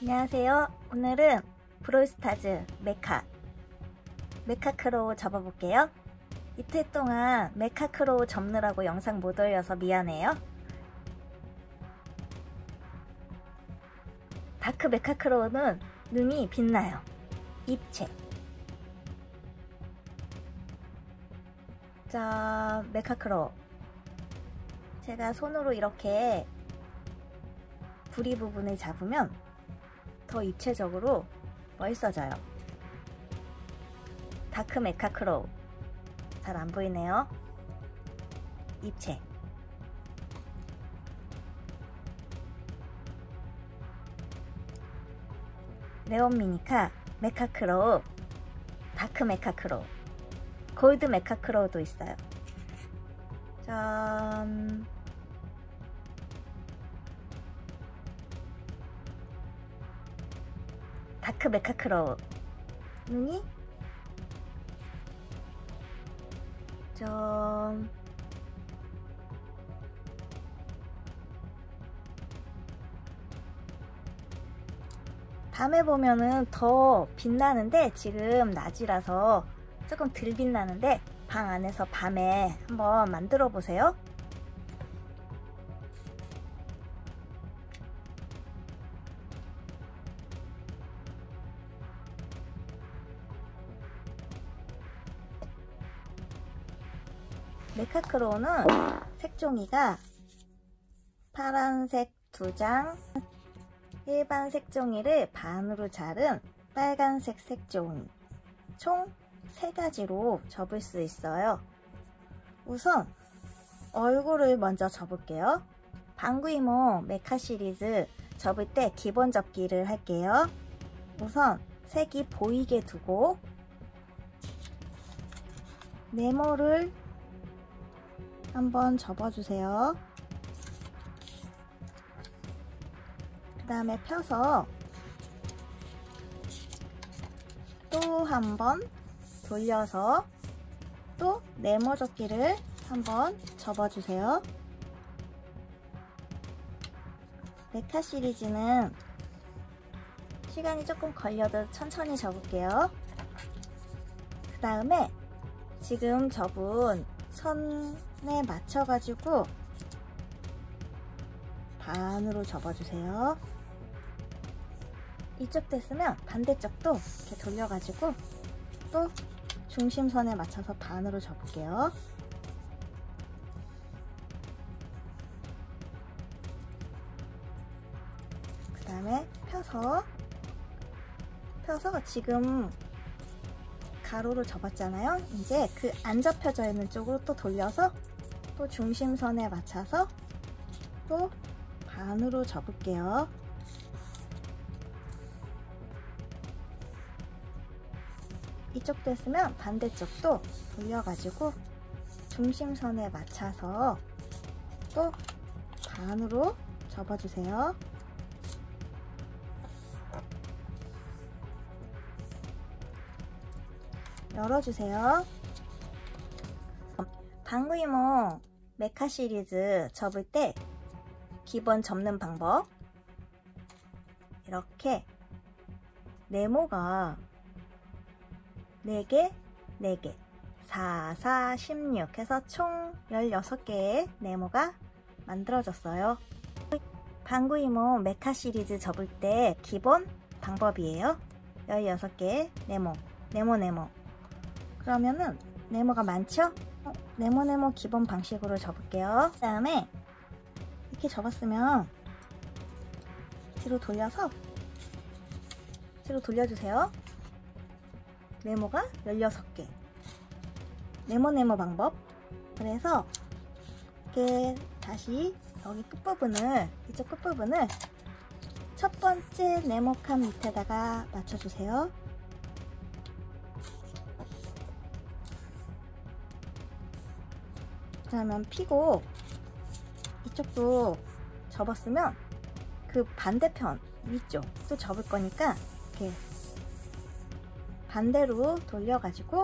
안녕하세요. 오늘은 브롤스타즈 메카크로우 접어볼게요. 이틀 동안 메카크로우 접느라고 영상 못 올려서 미안해요. 다크 메카크로우는 눈이 빛나요. 입체. 자, 메카크로우. 제가 손으로 이렇게 부리 부분을 잡으면 더 입체적으로 멋있어져요. 다크 메카크로우. 잘 안 보이네요. 입체. 네온 미니카 메카크로우, 다크 메카크로우, 골드 메카크로우도 있어요. 짠. 다크 메카크로우 눈이 좀 밤에 보면은 더 빛나는데 지금 낮이라서 조금 덜 빛나는데 방 안에서 밤에 한번 만들어 보세요. 메카크로우는 색종이가 파란색 2장, 일반 색종이를 반으로 자른 빨간색 색종이, 총 3가지로 접을 수 있어요. 우선 얼굴을 먼저 접을게요. 방구이모 메카 시리즈 접을 때 기본 접기를 할게요. 우선 색이 보이게 두고 네모를 한번 접어주세요. 그 다음에 펴서 또 한 번 돌려서 또 네모 접기를 한번 접어주세요. 메카 시리즈는 시간이 조금 걸려도 천천히 접을게요. 그 다음에 지금 접은 선에 맞춰가지고 반으로 접어주세요. 이쪽 됐으면 반대쪽도 이렇게 돌려가지고 또 중심선에 맞춰서 반으로 접을게요. 그 다음에 펴서 지금 가로로 접었잖아요. 이제 그 안 접혀져 있는 쪽으로 또 돌려서 또 중심선에 맞춰서 또 반으로 접을게요. 이쪽 됐으면 반대쪽도 돌려가지고 중심선에 맞춰서 또 반으로 접어주세요. 열어주세요. 방구이모 메카 시리즈 접을 때 기본 접는 방법, 이렇게 네모가 4개, 4개, 4, 4, 16 해서 총 16개의 네모가 만들어졌어요. 방구이모 메카 시리즈 접을 때 기본 방법이에요. 16개의 네모. 그러면은 네모가 많죠? 네모 기본 방식으로 접을게요. 그 다음에 이렇게 접었으면 뒤로 돌려주세요. 네모가 16개. 네모 방법. 그래서 이렇게 다시 여기 이쪽 끝부분을 첫 번째 네모 칸 밑에다가 맞춰주세요. 그러면 피고 이쪽도 접었으면 그 반대편 위쪽 또 접을 거니까 이렇게 반대로 돌려가지고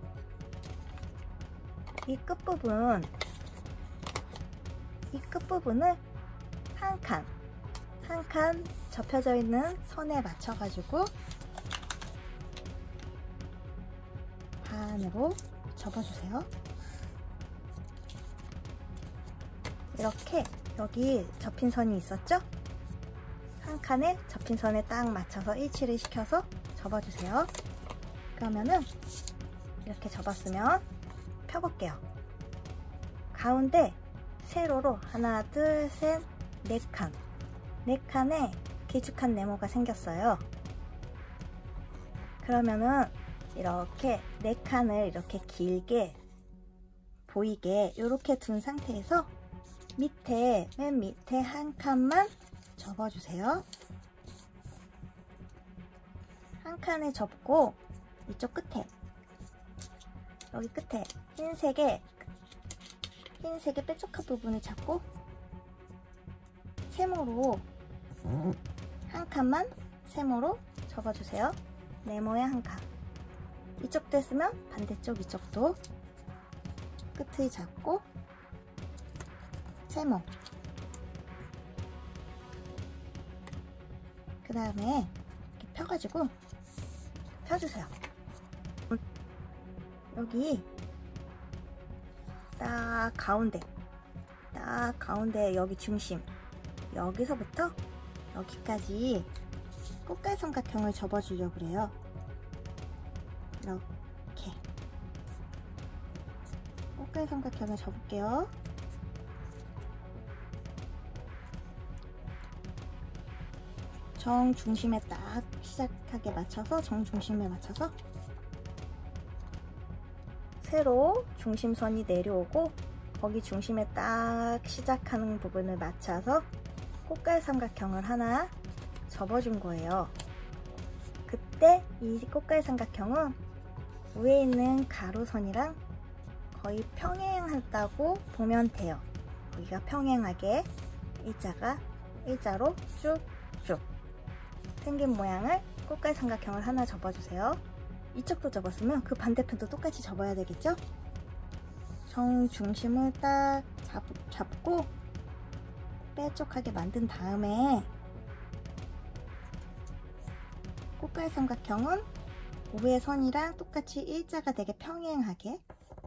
이 끝부분을 한 한 칸 접혀져 있는 선에 맞춰가지고 반으로 접어주세요. 이렇게 여기 접힌 선이 있었죠? 한 칸에 접힌 선에 딱 맞춰서 일치를 시켜서 접어주세요. 그러면은 이렇게 접었으면 펴볼게요. 가운데 세로로 하나, 둘, 셋, 네 칸. 네 칸에 길쭉한 네모가 생겼어요. 그러면은 이렇게 네 칸을 이렇게 길게 보이게 이렇게 둔 상태에서 맨 밑에 한 칸만 접어주세요. 한 칸을 접고 이쪽 끝에 여기 끝에 흰색의 뾰족한 부분을 잡고 세모로 한 칸만 세모로 접어주세요. 네모의 한 칸. 이쪽도 했으면 반대쪽 이쪽도 끝을 잡고 세모. 그 다음에 이렇게 펴가지고 펴주세요. 여기 딱 가운데 여기 중심, 여기서부터 여기까지 꽃갈 삼각형을 접어주려고 그래요. 이렇게 꽃갈 삼각형을 접을게요. 정중심에 딱 시작하게 맞춰서 정중심에 맞춰서 세로 중심선이 내려오고 거기 중심에 딱 시작하는 부분을 맞춰서 꽃갈 삼각형을 하나 접어준 거예요. 그때 이 꽃갈 삼각형은 위에 있는 가로선이랑 거의 평행하다고 보면 돼요. 여기가 평행하게 일자로 쭉쭉 생긴 모양을 꽃갈 삼각형을 하나 접어주세요. 이쪽도 접었으면 그 반대편도 똑같이 접어야 되겠죠? 정중심을 딱 잡고 뾰족하게 만든 다음에 꽃갈 삼각형은 위의 선이랑 똑같이 일자가 되게 평행하게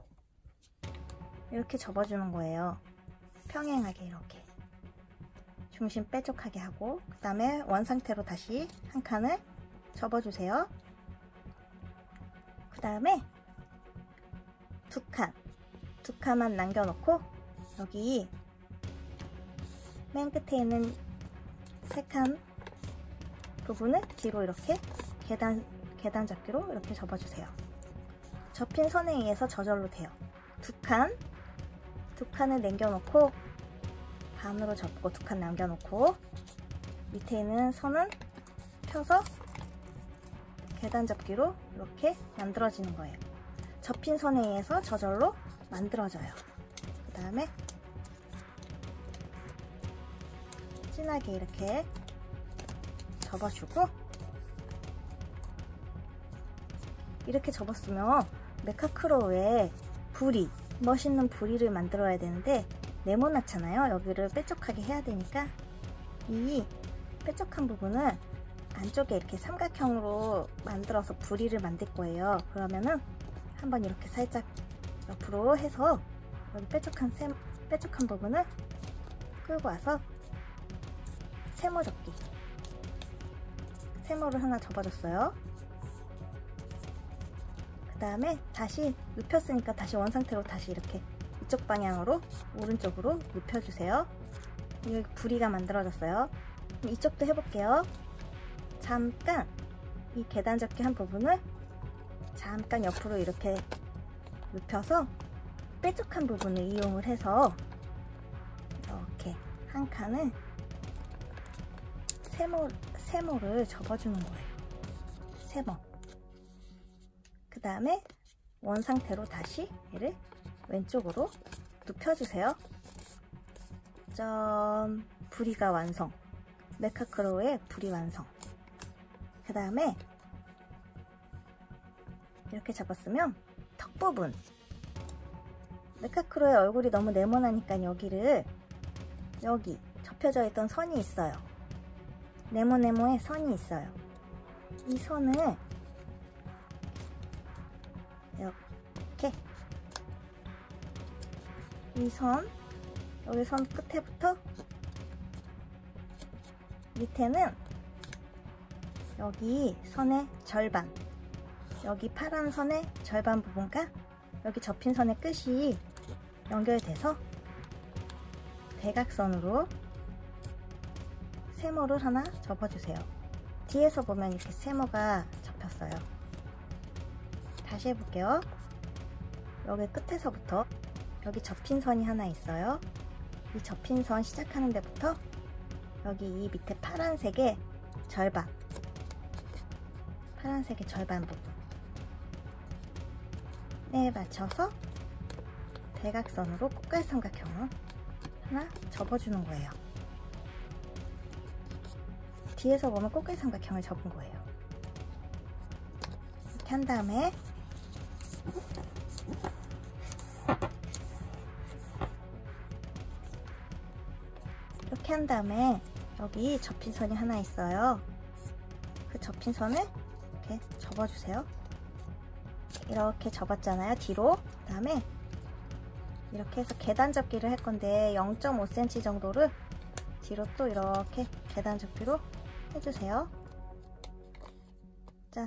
이렇게 접어주는 거예요. 평행하게 이렇게 중심 뾰족하게 하고 그 다음에 원상태로 다시 한 칸을 접어주세요. 그 다음에 두 칸만 남겨놓고 여기 맨 끝에 있는 세 칸 부분을 뒤로 이렇게 계단 접기로 이렇게 접어주세요. 접힌 선에 의해서 저절로 돼요. 두 칸을 남겨놓고 반으로 접고 두 칸 남겨놓고 밑에 있는 선은 펴서 계단 접기로 이렇게 만들어지는 거예요. 접힌 선에 의해서 저절로 만들어져요. 그 다음에 진하게 이렇게 접어주고 이렇게 접었으면 메카크로에 멋있는 부리를 만들어야 되는데 네모났잖아요. 여기를 뾰족하게 해야 되니까 이 뾰족한 부분은 안쪽에 이렇게 삼각형으로 만들어서 부리를 만들 거예요. 그러면은 한번 이렇게 살짝 옆으로 해서 여기 뾰족한 부분을 끌고 와서 세모를 하나 접어줬어요. 그 다음에 다시 눕혔으니까 다시 원상태로 다시 이렇게 이쪽 방향으로 오른쪽으로 눕혀주세요. 여기 부리가 만들어졌어요. 그럼 이쪽도 해볼게요. 잠깐 이 계단 접기 한 부분을 잠깐 옆으로 이렇게 눕혀서 뾰족한 부분을 이용을 해서 이렇게 한 칸을 세모를 접어주는 거예요. 세모. 그 다음에 원상태로 다시 얘를 왼쪽으로 눕혀주세요. 점, 부리가 완성. 메카크로의 부리 완성. 그 다음에 이렇게 잡았으면 턱 부분. 메카크로의 얼굴이 너무 네모나니까 여기 접혀져 있던 선이 있어요. 네모네모에 선이 있어요. 이 선을 이렇게 이 선, 여기 선 끝에부터 밑에는 여기 선의 절반, 여기 파란 선의 절반 부분과 여기 접힌 선의 끝이 연결돼서 대각선으로 세모를 하나 접어주세요. 뒤에서 보면 이렇게 세모가 접혔어요. 다시 해볼게요. 여기 끝에서부터 여기 접힌 선이 하나 있어요. 이 접힌 선 시작하는 데부터 여기 이 밑에 파란색의 절반, 파란색의 절반 부분에 맞춰서 대각선으로 꽃갈삼각형을 하나 접어주는 거예요. 뒤에서 보면 꽃갈삼각형을 접은 거예요. 이렇게 한 다음에 이렇게 한 다음에 여기 접힌 선이 하나 있어요. 그 접힌 선을 이렇게 접어주세요. 이렇게 접었잖아요, 뒤로. 그 다음에 이렇게 해서 계단 접기를 할 건데 0.5cm 정도를 뒤로 또 이렇게 계단 접기로 해주세요. 짠.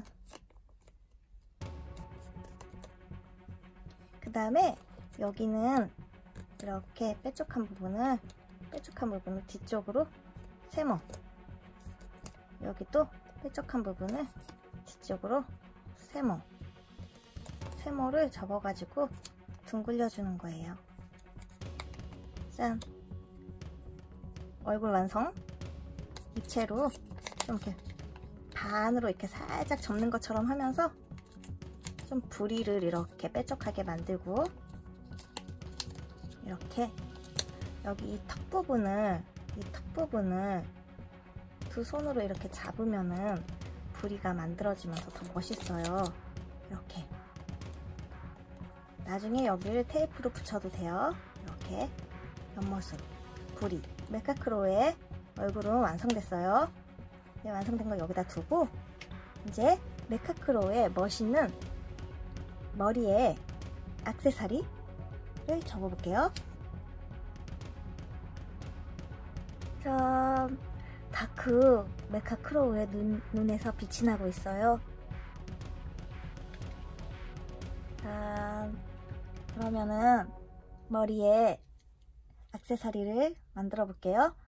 그 다음에 여기는 이렇게 뾰족한 부분을 뒤쪽으로 세모, 여기 또 뾰족한 부분을 뒤쪽으로 세모를 접어가지고 둥글려 주는 거예요. 짠! 얼굴 완성! 입체로 좀 이렇게 반으로 이렇게 살짝 접는 것처럼 하면서 좀 부리를 이렇게 뾰족하게 만들고, 이렇게 여기 이 턱 부분을 두 손으로 이렇게 잡으면은 부리가 만들어지면서 더 멋있어요. 이렇게. 나중에 여기를 테이프로 붙여도 돼요. 이렇게 옆모습, 부리. 메카크로의 얼굴은 완성됐어요. 네, 완성된 거 여기다 두고 이제 메카크로의 멋있는 머리에 액세서리를 접어볼게요. 짠! 다크 메카크로우의 눈에서 빛이 나고 있어요. 짠! 그러면은 머리에 액세서리를 만들어 볼게요.